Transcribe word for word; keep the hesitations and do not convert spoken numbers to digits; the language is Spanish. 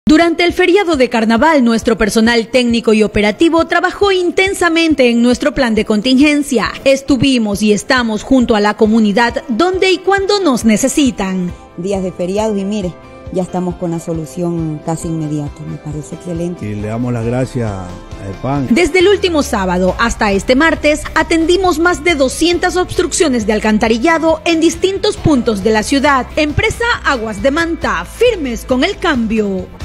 Durante el feriado de carnaval, nuestro personal técnico y operativo trabajó intensamente en nuestro plan de contingencia. Estuvimos y estamos junto a la comunidad donde y cuando nos necesitan. Días de feriados y mire, ya estamos con la solución casi inmediata, me parece excelente. Y le damos las gracias a EPAN. Desde el último sábado hasta este martes, atendimos más de doscientas obstrucciones de alcantarillado en distintos puntos de la ciudad. Empresa Aguas de Manta, firmes con el cambio.